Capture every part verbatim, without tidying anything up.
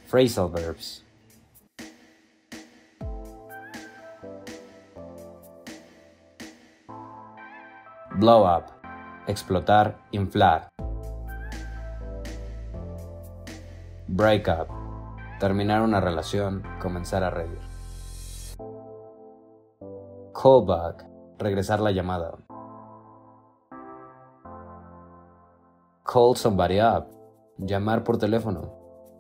Phrasal verbs. Blow up. Explotar, inflar. Break up. Terminar una relación, comenzar a reír. Call back. Regresar la llamada. Call somebody up. Llamar por teléfono.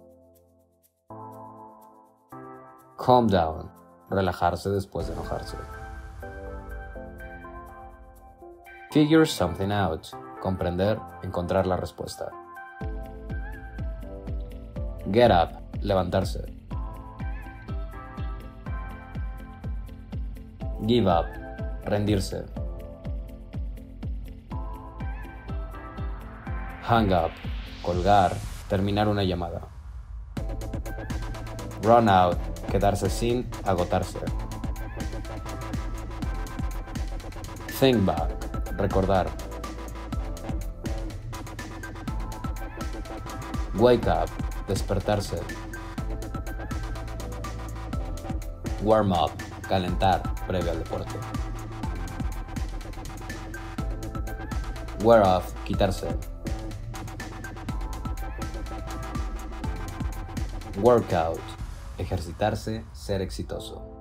Calm down. Relajarse después de enojarse. Figure something out. Comprender, encontrar la respuesta. Get up. Levantarse. Give up. Rendirse. Hang up. Colgar. Terminar una llamada. Run out. Quedarse sin, agotarse. Think back. Recordar. Wake up. Despertarse. Warm up. Calentar, previo al deporte. Wear off. Quitarse. Workout. Ejercitarse, ser exitoso.